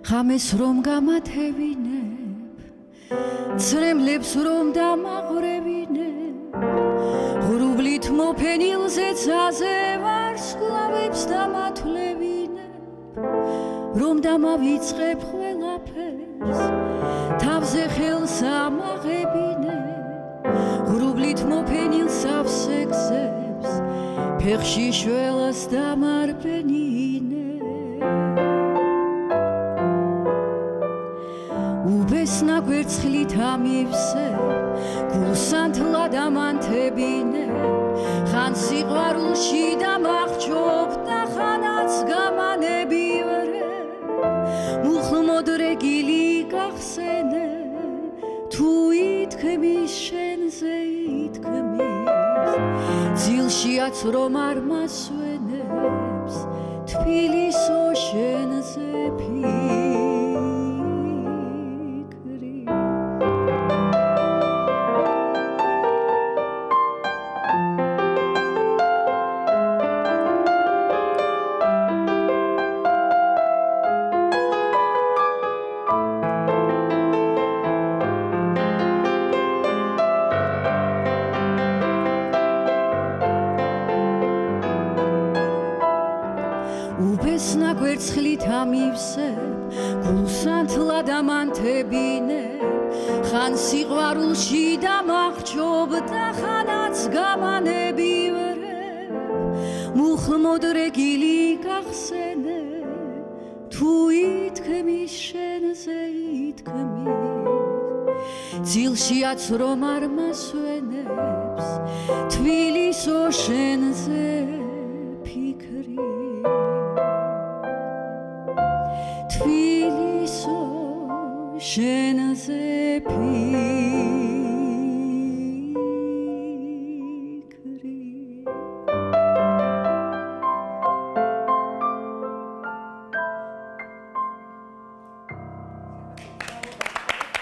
ღამეს რომ გამათევინებ წრემლებს რომ დამაყრევინებ ღრუბლით მოფენილზე ცაზე ვარსკვლავებს დამათვლევინებ რომ დამავიწყებ ყველაფერს თავზე ხელს ამაღებინებ ღრუბლით მოფენილ სავსეგზებს ფეხში შველას დამარბენინებ უბესნა გვერცხლით ამივსე გულსანთლა დამანთებინებ ხან სიყვარულში დამახჯობ და ხანაც გამანებივრებ მუხლმოდრეგილი გახსენებ თუ ითქმის შენზე ითქმის ძილშიაც რომ არ მასვენებს თბილისო შენზე უბესნა გვერცხლით ამივსებ გულსანთლა დამანთებინებ ხან სიყვარულში დამახჯობ და ხანაც გამანებივრებ მუხლმოდრეგილი გახსენებ თუ ითქმის შენზე ითქმის ძილშიაც რომ არ მასვენებს თბილისო შენზე ფიქრი თბილისო შენზე ფიქრი